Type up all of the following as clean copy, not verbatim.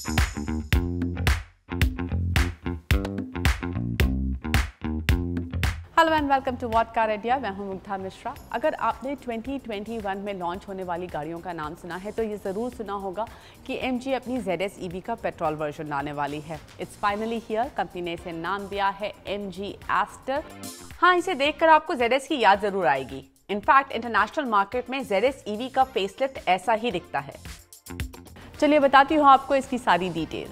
Hello and welcome to what car idea. मैं हूं मुग्धा मिश्रा। अगर आपने 2021 में लॉन्च होने वाली गाड़ियों का नाम सुना है तो ये ज़रूर सुना होगा कि MG अपनी ZS EV का पेट्रोल वर्जन लाने वाली है। It's finally here. कंपनी ने इसे नाम दिया है MG एस्टर। हाँ, इसे देखकर आपको ZS की याद ज़रूर आएगी। इनफैक्ट इंटरनेशनल मार्केट में ZS EV का फेसलिफ्ट ऐसा ही दिखता है। चलिए बताती हूँ आपको इसकी सारी डिटेल।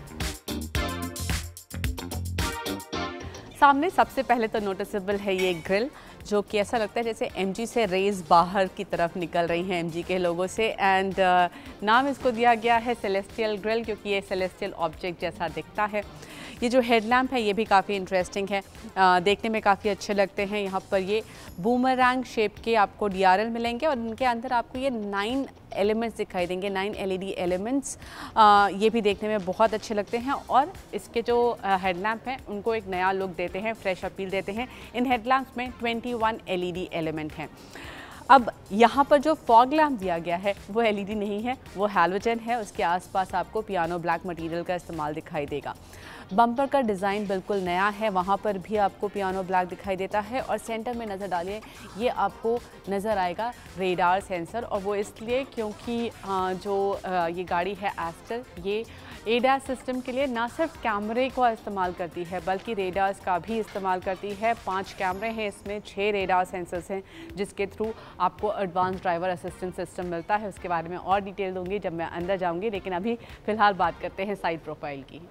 सामने सबसे पहले तो नोटिसेबल है ये ग्रिल, जो कि ऐसा लगता है जैसे MG से रेज बाहर की तरफ निकल रही हैं MG के लोगों से। एंड नाम इसको दिया गया है सेलेस्टियल ग्रिल, क्योंकि ये सेलेस्टियल ऑब्जेक्ट जैसा दिखता है। ये जो हेडलैम्प है ये भी काफ़ी इंटरेस्टिंग है, देखने में काफ़ी अच्छे लगते हैं। यहाँ पर ये बूमरैंग शेप के आपको DRL मिलेंगे और इनके अंदर आपको ये 9 एलिमेंट्स दिखाई देंगे, 9 LED एलिमेंट्स। ये भी देखने में बहुत अच्छे लगते हैं और इसके जो हेडलैम्प हैं उनको एक नया लुक देते हैं, फ्रेश अपील देते हैं। इन हेडलैम्प्स में 21 LED एलिमेंट हैं। अब यहाँ पर जो फॉग लैम्प दिया गया है वो LED नहीं है, वो हैलोजन है। उसके आसपास आपको पियानो ब्लैक मटेरियल का इस्तेमाल दिखाई देगा। बम्पर का डिज़ाइन बिल्कुल नया है, वहाँ पर भी आपको पियानो ब्लैक दिखाई देता है। और सेंटर में नज़र डालिए, ये आपको नज़र आएगा रेडार सेंसर, और वो इसलिए क्योंकि ये गाड़ी है एस्टर, ये ADAS सिस्टम के लिए ना सिर्फ कैमरे को इस्तेमाल करती है बल्कि रेडार्स का भी इस्तेमाल करती है। 5 कैमरे हैं इसमें, 6 रेडार सेंसर्स हैं, जिसके थ्रू आपको एडवांस ड्राइवर असिस्टेंट सिस्टम मिलता है। उसके बारे में और डिटेल दूंगी जब मैं अंदर जाऊंगी, लेकिन अभी फ़िलहाल बात करते हैं साइड प्रोफाइल की।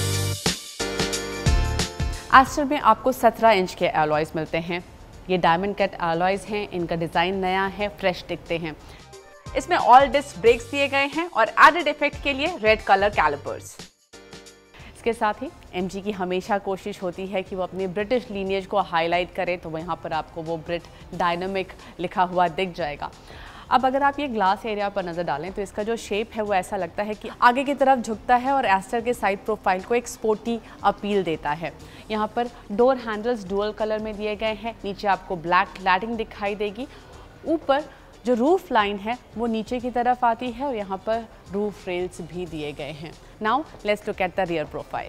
एस्टर में आपको 17 इंच के अलॉयज़ मिलते हैं। ये डायमंड कट अलॉयज़ हैं, इनका डिज़ाइन नया है, फ्रेश दिखते हैं। इसमें ऑल डिस्क ब्रेक्स दिए गए हैं और एडेड इफेक्ट के लिए रेड कलर कैलिपर्स। इसके साथ ही MG की हमेशा कोशिश होती है कि वो अपनी ब्रिटिश लीनिएज को हाईलाइट करे, तो यहाँ पर आपको वो ब्रिट डायनामिक लिखा हुआ दिख जाएगा। अब अगर आप ये ग्लास एरिया पर नज़र डालें तो इसका जो शेप है वो ऐसा लगता है कि आगे की तरफ झुकता है और एस्टर के साइड प्रोफाइल को एक स्पोर्टी अपील देता है। यहाँ पर डोर हैंडल्स डुअल कलर में दिए गए हैं। नीचे आपको ब्लैक क्लैडिंग दिखाई देगी। ऊपर जो रूफ लाइन है वो नीचे की तरफ आती है और यहाँ पर रूफ रेल्स भी दिए गए हैं। Now let's look at the rear profile.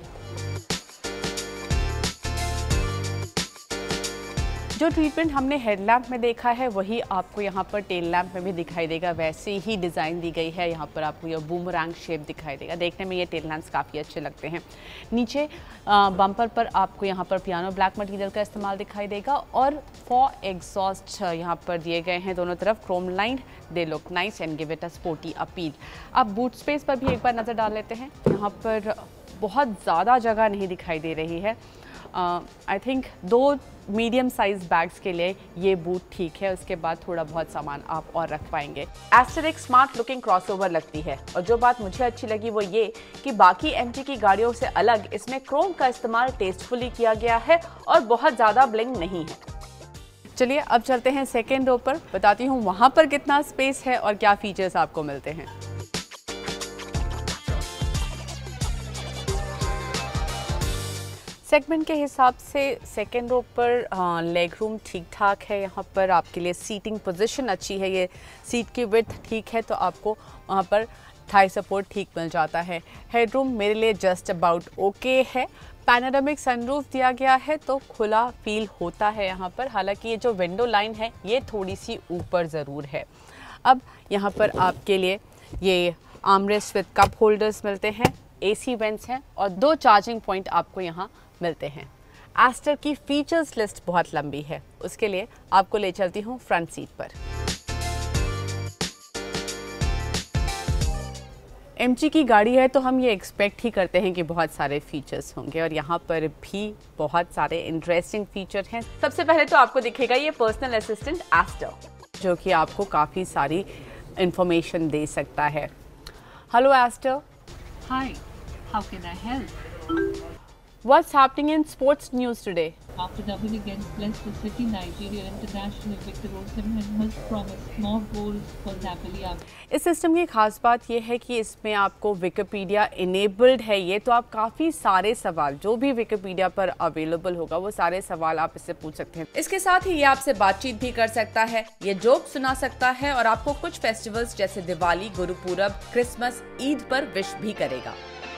जो ट्रीटमेंट हमने हेडलैम्प में देखा है वही आपको यहाँ पर टेल लैम्प में भी दिखाई देगा। वैसे ही डिज़ाइन दी गई है। यहाँ पर आपको ये बूमरैंग शेप दिखाई देगा। देखने में ये टेल लैम्प्स काफ़ी अच्छे लगते हैं। नीचे बम्पर पर आपको यहाँ पर पियानो ब्लैक मटेरियल का इस्तेमाल दिखाई देगा और 4 एग्जॉस्ट यहाँ पर दिए गए हैं दोनों तरफ, chrome line. They look nice and give it a sporty appeal. अब बूट स्पेस पर भी एक बार नज़र डाल लेते हैं। यहाँ पर बहुत ज़्यादा जगह नहीं दिखाई दे रही है। I think 2 medium size bags के लिए ये बूट ठीक है। उसके बाद थोड़ा बहुत सामान आप और रख पाएंगे। एस्टर एक स्मार्ट लुकिंग क्रॉसओवर लगती है और जो बात मुझे अच्छी लगी वो ये कि बाकी MG की गाड़ियों से अलग इसमें क्रोम का इस्तेमाल टेस्टफुली किया गया है और बहुत ज़्यादा ब्लिंग नहीं है। चलिए अब चलते हैं सेकेंड रो पर, बताती हूँ वहाँ पर कितना स्पेस है और क्या फीचर्स आपको मिलते हैं। सेगमेंट के हिसाब से सेकेंड रो पर लेग रूम ठीक ठाक है। यहाँ पर आपके लिए सीटिंग पोजीशन अच्छी है। ये सीट की विड्थ ठीक है तो आपको वहाँ पर थाई सपोर्ट ठीक मिल जाता है। हेडरूम मेरे लिए जस्ट अबाउट ओके है। पैनोरामिक सनरूफ दिया गया है तो खुला फील होता है यहाँ पर। हालांकि ये जो विंडो लाइन है ये थोड़ी सी ऊपर ज़रूर है। अब यहाँ पर आपके लिए ये आर्मरेस्ट विद कप होल्डर्स मिलते हैं, AC वेंट्स हैं और 2 चार्जिंग पॉइंट आपको यहाँ मिलते हैं। एस्टर की फीचर्स लिस्ट बहुत लंबी है, उसके लिए आपको ले चलती हूँ फ्रंट सीट पर। MG की गाड़ी है तो हम ये एक्सपेक्ट ही करते हैं कि बहुत सारे फीचर्स होंगे और यहाँ पर भी बहुत सारे इंटरेस्टिंग फीचर हैं। सबसे पहले तो आपको दिखेगा ये पर्सनल असिस्टेंट एस्टर, जो कि आपको काफ़ी सारी इंफॉर्मेशन दे सकता है। Hello Astor. Hi, how can I help? What's happening in sports news today? After doubling against Leicester City, Nigeria international Victor Osimhen has promised more goals for Napoli. इस system की खास बात यह है कि इसमें आपको विकिपीडिया इनेबल्ड है। ये तो आप काफ़ी सारे सवाल जो भी विकिपीडिया पर अवेलेबल होगा वो सारे सवाल आप इससे पूछ सकते हैं। इसके साथ ही ये आपसे बातचीत भी कर सकता है, ये जोक सुना सकता है और आपको कुछ फेस्टिवल्स जैसे दिवाली, गुरुपूरब, क्रिसमस, ईद पर विश भी करेगा।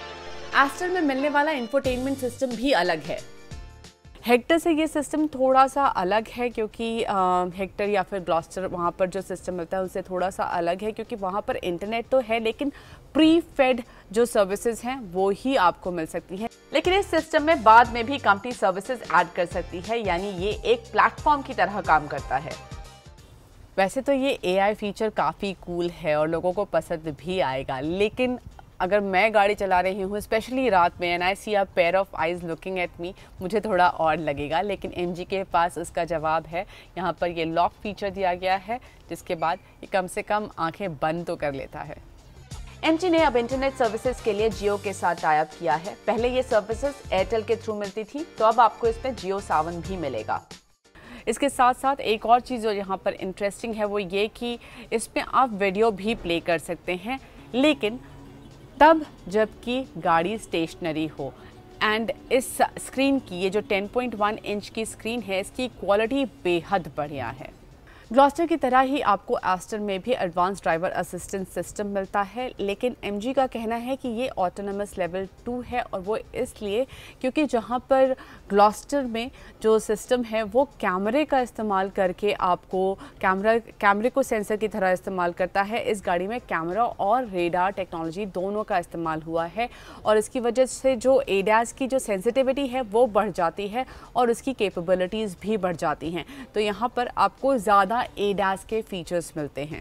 एस्टर में मिलने वाला इंफोटेनमेंट सिस्टम भी अलग है। हेक्टर से ये सिस्टम थोड़ा सा अलग है क्योंकि हेक्टर या फिर ग्लॉस्टर वहाँ पर जो सिस्टम मिलता है उससे थोड़ा सा अलग है, क्योंकि वहाँ पर इंटरनेट तो है लेकिन प्री फेड जो सर्विसेज हैं वो ही आपको मिल सकती हैं। लेकिन इस सिस्टम में बाद में भी कंपनी सर्विसेज ऐड कर सकती है, यानी ये एक प्लेटफॉर्म की तरह काम करता है। वैसे तो ये AI फीचर काफ़ी कूल है और लोगों को पसंद भी आएगा, लेकिन अगर मैं गाड़ी चला रही हूँ स्पेशली रात में and I see a pair of eyes looking at me, मुझे थोड़ा और लगेगा। लेकिन MG के पास उसका जवाब है। यहाँ पर ये लॉक फीचर दिया गया है जिसके बाद ये कम से कम आंखें बंद तो कर लेता है। MG ने अब इंटरनेट सर्विसेज के लिए जियो के साथ टाई अप किया है। पहले ये सर्विसेज एयरटेल के थ्रू मिलती थी, तो अब आपको इसमें जियो सावन भी मिलेगा। इसके साथ साथ एक और चीज़ जो यहाँ पर इंटरेस्टिंग है वो ये कि इसमें आप वीडियो भी प्ले कर सकते हैं, लेकिन तब जबकि गाड़ी स्टेशनरी हो। एंड इस स्क्रीन की ये जो 10.1 इंच की स्क्रीन है इसकी क्वालिटी बेहद बढ़िया है। ग्लॉस्टर की तरह ही आपको एस्टर में भी एडवांस ड्राइवर असिस्टेंस सिस्टम मिलता है, लेकिन MG का कहना है कि ये ऑटोनमस लेवल 2 है, और वो इसलिए क्योंकि जहाँ पर ग्लॉस्टर में जो सिस्टम है वो कैमरे का इस्तेमाल करके आपको कैमरे को सेंसर की तरह इस्तेमाल करता है, इस गाड़ी में कैमरा और रेडार टेक्नोलॉजी दोनों का इस्तेमाल हुआ है, और इसकी वजह से जो ADAS की जो सेंसिटिविटी है वो बढ़ जाती है और उसकी कैपेबिलिटीज़ भी बढ़ जाती हैं। तो यहाँ पर आपको ज़्यादा ADAS के फीचर्स मिलते हैं।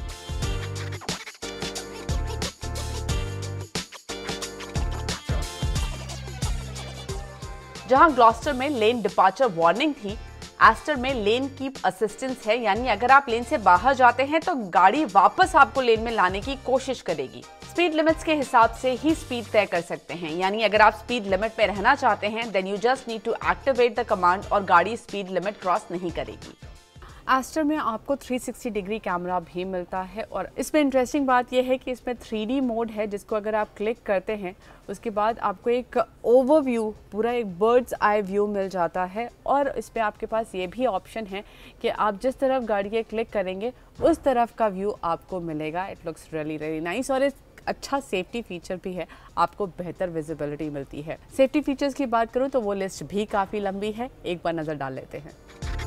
जहां ग्लॉस्टर में लेन डिपार्चर वार्निंग थी, एस्टर में लेन कीप असिस्टेंस है, यानी अगर आप लेन से बाहर जाते हैं तो गाड़ी वापस आपको लेन में लाने की कोशिश करेगी। स्पीड लिमिट्स के हिसाब से ही स्पीड तय कर सकते हैं, यानी अगर आप स्पीड लिमिट में रहना चाहते हैं then you just need to activate the command और गाड़ी स्पीड लिमिट क्रॉस नहीं करेगी। एस्टर में आपको 360 डिग्री कैमरा भी मिलता है, और इसमें इंटरेस्टिंग बात यह है कि इसमें 3D मोड है जिसको अगर आप क्लिक करते हैं उसके बाद आपको एक ओवरव्यू, पूरा एक बर्ड्स आई व्यू मिल जाता है। और इसमें आपके पास ये भी ऑप्शन है कि आप जिस तरफ गाड़ी के क्लिक करेंगे उस तरफ का व्यू आपको मिलेगा। इट लुक्स रियली नाइस, और अच्छा सेफ्टी फीचर भी है, आपको बेहतर विजिबिलिटी मिलती है। सेफ्टी फीचर्स की बात करूँ तो वो लिस्ट भी काफ़ी लंबी है, एक बार नज़र डाल लेते हैं।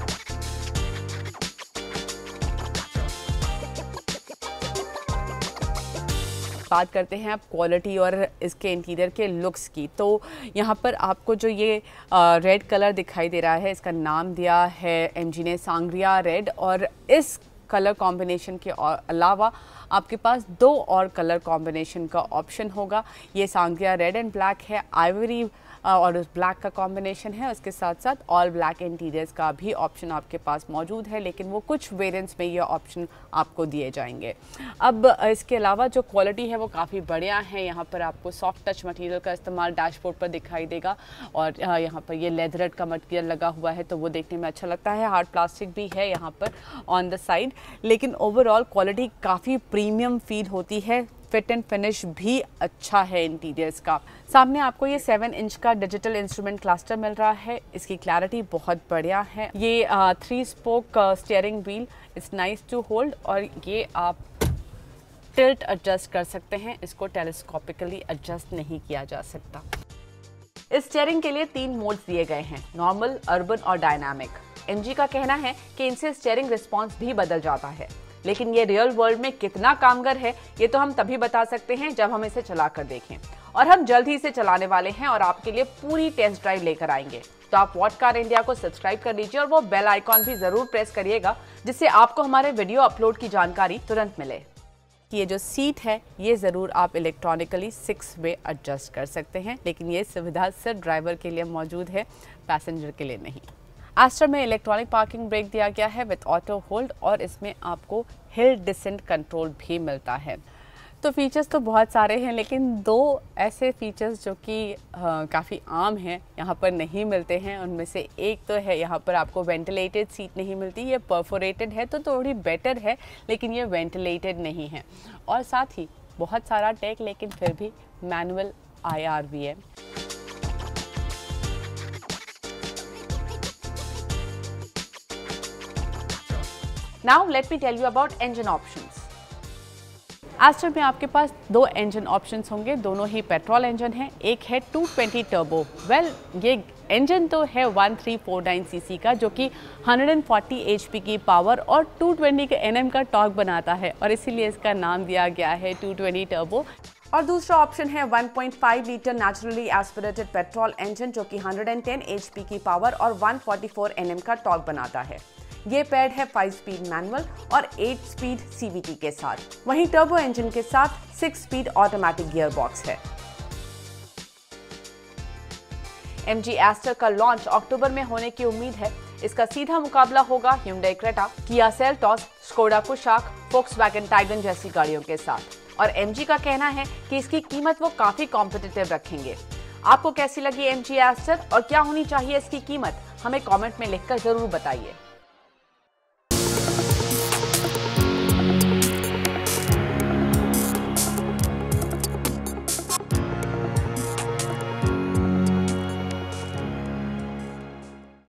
बात करते हैं अब क्वालिटी और इसके इंटीरियर के लुक्स की, तो यहाँ पर आपको जो ये रेड कलर दिखाई दे रहा है इसका नाम दिया है MG ने सांग्रिया रेड, और इस कलर कॉम्बिनेशन के अलावा आपके पास 2 और कलर कॉम्बिनेशन का ऑप्शन होगा। ये सांग्रिया रेड एंड ब्लैक है, आइवरी और उस ब्लैक का कॉम्बिनेशन है, उसके साथ साथ ऑल ब्लैक इंटीरियर्स का भी ऑप्शन आपके पास मौजूद है, लेकिन वो कुछ वेरिएंट्स में ये ऑप्शन आपको दिए जाएंगे। अब इसके अलावा जो क्वालिटी है वो काफ़ी बढ़िया है। यहाँ पर आपको सॉफ्ट टच मटेरियल का इस्तेमाल डैशबोर्ड पर दिखाई देगा, और यहाँ पर ये लेदरेट का मटेरियल लगा हुआ है तो वो देखने में अच्छा लगता है। हार्ड प्लास्टिक भी है यहाँ पर ऑन द साइड, लेकिन ओवरऑल क्वालिटी काफ़ी प्रीमियम फील होती है। फिट एंड फिनिश भी अच्छा है इंटीरियर्स का। सामने आपको ये 7 इंच का डिजिटल इंस्ट्रूमेंट क्लस्टर मिल रहा है, इसकी क्लैरिटी बहुत बढ़िया है। ये 3 spoke steering wheel, it's nice to hold, और ये आप टिल्ट एडजस्ट कर सकते हैं, इसको टेलीस्कोपिकली एडजस्ट नहीं किया जा सकता। इस स्टीयरिंग के लिए 3 मोड्स दिए गए हैं, नॉर्मल, अर्बन और डायनामिक। MG का कहना है कि इनसे स्टीयरिंग रिस्पॉन्स भी बदल जाता है, लेकिन ये रियल वर्ल्ड में कितना कामगर है ये तो हम तभी बता सकते हैं जब हम इसे चलाकर देखें, और हम जल्द ही इसे चलाने वाले हैं और आपके लिए पूरी टेस्ट ड्राइव लेकर आएंगे। तो आप व्हाट कार इंडिया को सब्सक्राइब कर लीजिए और वो बेल आइकॉन भी जरूर प्रेस करिएगा, जिससे आपको हमारे वीडियो अपलोड की जानकारी तुरंत मिले। ये जो सीट है ये ज़रूर आप इलेक्ट्रॉनिकली 6 वे एडजस्ट कर सकते हैं, लेकिन ये सुविधा सिर्फ ड्राइवर के लिए मौजूद है, पैसेंजर के लिए नहीं। एस्टर में इलेक्ट्रॉनिक पार्किंग ब्रेक दिया गया है विद ऑटो होल्ड, और इसमें आपको हिल डिसेंट कंट्रोल भी मिलता है। तो फीचर्स तो बहुत सारे हैं, लेकिन 2 ऐसे फीचर्स जो कि काफ़ी आम हैं यहाँ पर नहीं मिलते हैं, उनमें से एक तो है यहाँ पर आपको वेंटिलेटेड सीट नहीं मिलती। ये परफोरेटेड है तो थोड़ी बेटर है, लेकिन ये वेंटिलेटेड नहीं है। और साथ ही बहुत सारा टेक, लेकिन फिर भी मैनुअल IR भी है। Now let me tell you about engine options. Astor में आपके पास दो इंजन ऑप्शंस होंगे, दोनों ही पेट्रोल इंजन हैं। एक है 220 टर्बो। ये इंजन तो है 1349 सीसी का, जो कि 140 एचपी की पावर और 220 के एनएम का टॉर्क बनाता है, और इसीलिए इसका नाम दिया गया है 220 टर्बो। और दूसरा ऑप्शन है 1.5 litre naturally aspirated petrol engine, जो कि 110 एचपी की पावर और 144 एनएम का टॉर्क बनाता है। ये पेड है 5 स्पीड मैनुअल और 8 स्पीड सीवीटी के साथ। वहीं टर्बो इंजन के साथ 6 स्पीड ऑटोमेटिक गियर बॉक्स है। MG एस्टर का लॉन्च अक्टूबर में होने की उम्मीद है। इसका सीधा मुकाबला होगा Hyundai Creta, Kia Seltos, Skoda Kushaq, Volkswagen Taigun जैसी गाड़ियों के साथ। और MG का कहना है कि इसकी कीमत वो काफी कॉम्पिटिटिव रखेंगे। आपको कैसी लगी MG एस्टर और क्या होनी चाहिए इसकी कीमत, हमें कमेंट में लिखकर जरूर बताइए।